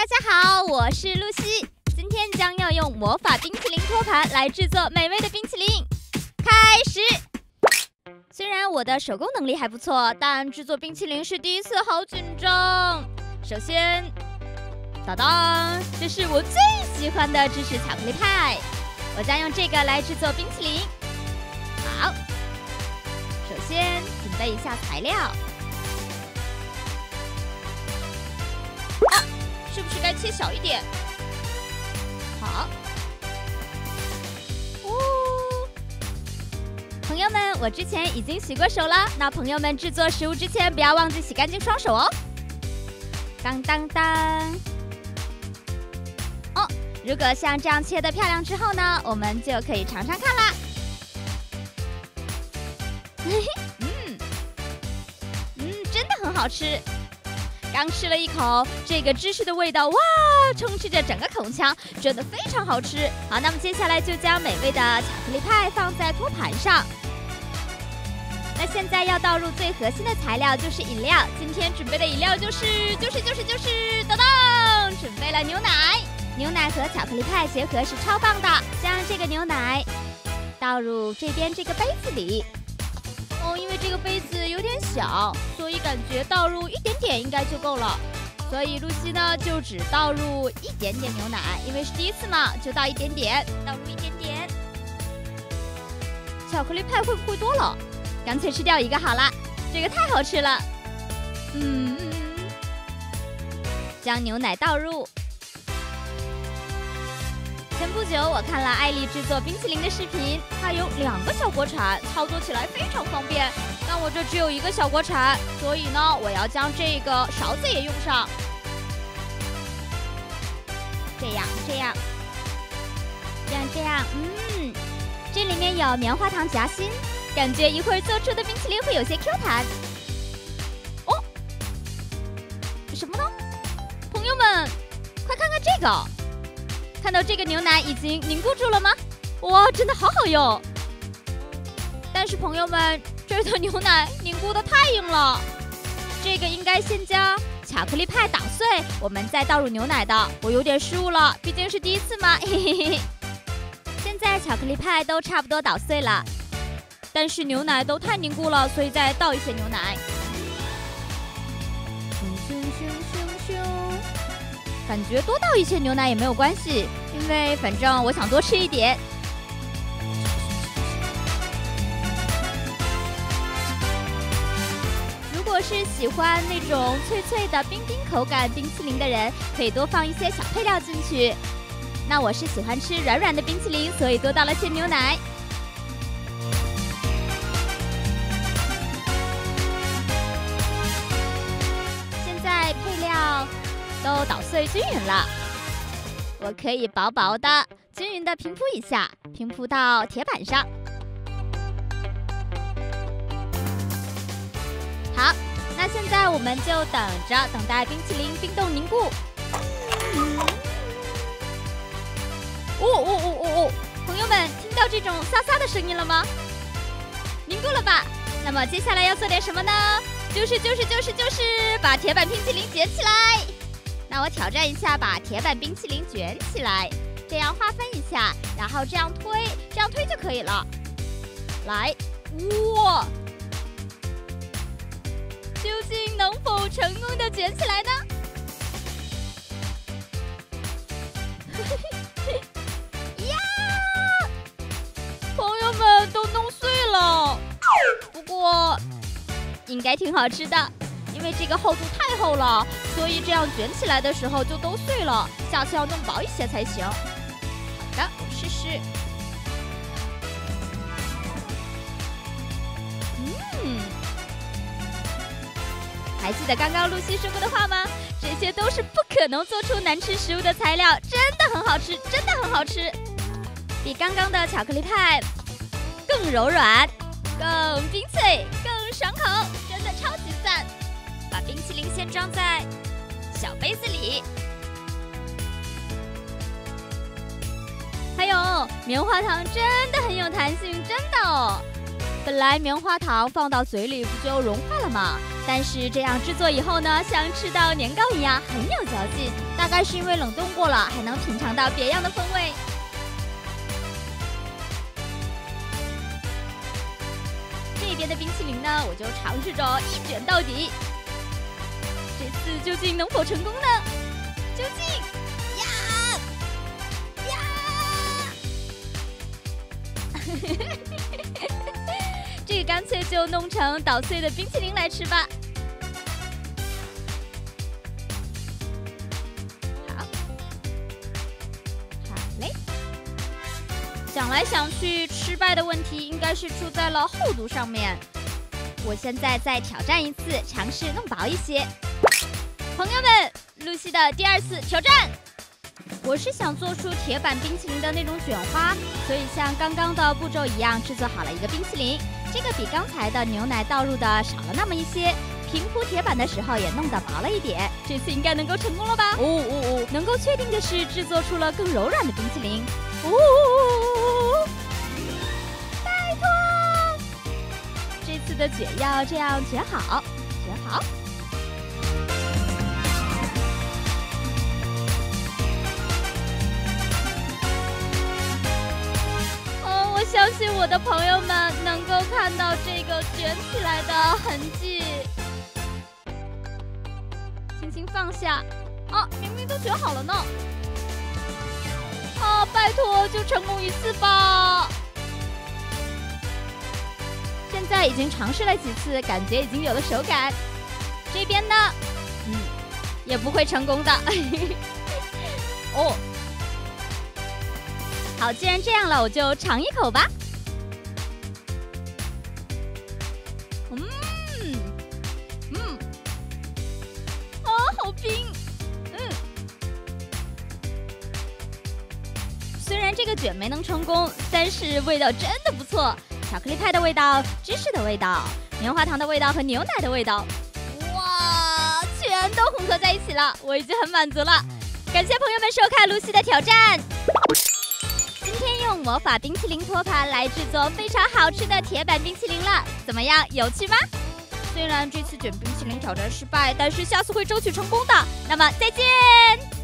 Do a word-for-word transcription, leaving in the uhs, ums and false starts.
家好，我是露西，今天将要用魔法冰淇淋托盘来制作美味的冰淇淋。开始。虽然我的手工能力还不错，但制作冰淇淋是第一次，好紧张。首先，当当，这是我最喜欢的芝士巧克力派，我将用这个来制作冰淇淋。好，首先准备一下材料。啊，是不是该切小一点？好。哦，朋友们，我之前已经洗过手了，那朋友们制作食物之前不要忘记洗干净双手哦。当当当。哦，如果像这样切得漂亮之后呢，我们就可以尝尝看啦。嗯，嗯，真的很好吃。刚吃了一口，这个芝士的味道哇，充斥着整个口腔，真的非常好吃。好，那么接下来就将美味的巧克力派放在托盘上。那现在要倒入最核心的材料，就是饮料。今天准备的饮料就是就是就是就是当当，准备了牛奶。牛奶和巧克力派结合是超棒的。将这个牛奶倒入这边这个杯子里。哦，因为这个杯子有点小，所以感觉倒入一点点应该就够了。所以露西呢就只倒入一点点牛奶，因为是第一次嘛，就倒一点点，倒入一点点。巧克力派会不会多了？干脆吃掉一个好了，这个太好吃了。嗯，将牛奶倒入。前不久我看了艾丽制作冰淇淋的视频，她有两个小锅铲，操作起来非常方便。但我这只有一个小锅铲，所以呢，我要将这个勺子也用上。这样，这样，这样，这样，嗯，这里面有棉花糖夹心，感觉一会儿做出的冰淇淋会有些 Q 弹。哦，什么呢？朋友们，快看看这个！看到这个牛奶已经凝固住了吗？哇，真的好好用！但是朋友们，这的牛奶凝固的太硬了。这个应该先将巧克力派捣碎，我们再倒入牛奶的。我有点失误了，毕竟是第一次嘛，嘿嘿嘿。现在巧克力派都差不多捣碎了，但是牛奶都太凝固了，所以再倒一些牛奶。咻咻咻咻咻。感觉多倒一些牛奶也没有关系，因为反正我想多吃一点。如果是喜欢那种脆脆的冰冰口感冰淇淋的人，可以多放一些小配料进去。那我是喜欢吃软软的冰淇淋，所以多倒了些牛奶。现在配料都捣碎均匀了，我可以薄薄的、均匀的平铺一下，平铺到铁板上。好，那现在我们就等着，等待冰淇淋冰冻凝固。嗯、哦哦哦哦哦！朋友们，听到这种沙沙的声音了吗？凝固了吧？那么接下来要做点什么呢？就是就是就是就是把铁板冰淇淋卷起来。那我挑战一下，把铁板冰淇淋卷起来，这样划分一下，然后这样推，这样推就可以了。来，哇！究竟能否成功的卷起来呢？呀！朋友们都弄碎了，不过应该挺好吃的。因为这个厚度太厚了，所以这样卷起来的时候就都碎了。下次要弄薄一些才行。好的，我试试。嗯，还记得刚刚露西说过的话吗？这些都是不可能做出难吃食物的材料，真的很好吃，真的很好吃，比刚刚的巧克力派更柔软、更冰脆、更爽口，真的超级赞！把冰淇淋先装在小杯子里，还有棉花糖真的很有弹性，真的哦。 本来棉花糖放到嘴里不就融化了吗？但是这样制作以后呢，像吃到年糕一样很有嚼劲。大概是因为冷冻过了，还能品尝到别样的风味。这边的冰淇淋呢，我就尝试着一卷到底。这次究竟能否成功呢？究竟呀呀！这个干脆就弄成捣碎的冰淇淋来吃吧。好，好嘞。想来想去，失败的问题应该是出在了厚度上面。我现在再挑战一次，尝试弄薄一些。朋友们，露西的第二次挑战。我是想做出铁板冰淇淋的那种卷花，所以像刚刚的步骤一样制作好了一个冰淇淋。这个比刚才的牛奶倒入的少了那么一些，平铺铁板的时候也弄得薄了一点。这次应该能够成功了吧？哦哦哦！能够确定的是制作出了更柔软的冰淇淋。哦，拜托！这次的卷要这样卷好，卷好。相信我的朋友们能够看到这个卷起来的痕迹。轻轻放下，啊，明明都卷好了呢。啊，拜托，就成功一次吧。现在已经尝试了几次，感觉已经有了手感。这边呢，嗯，也不会成功的。哦。好，既然这样了，我就尝一口吧。嗯，嗯，啊，好冰。嗯，虽然这个卷没能成功，但是味道真的不错。巧克力派的味道，芝士的味道，棉花糖的味道和牛奶的味道，哇，全都混合在一起了，我已经很满足了。感谢朋友们收看露西的挑战。今天用魔法冰淇淋托盘来制作非常好吃的铁板冰淇淋了，怎么样，有趣吗？虽然这次卷冰淇淋挑战失败，但是下次会争取成功的。那么再见。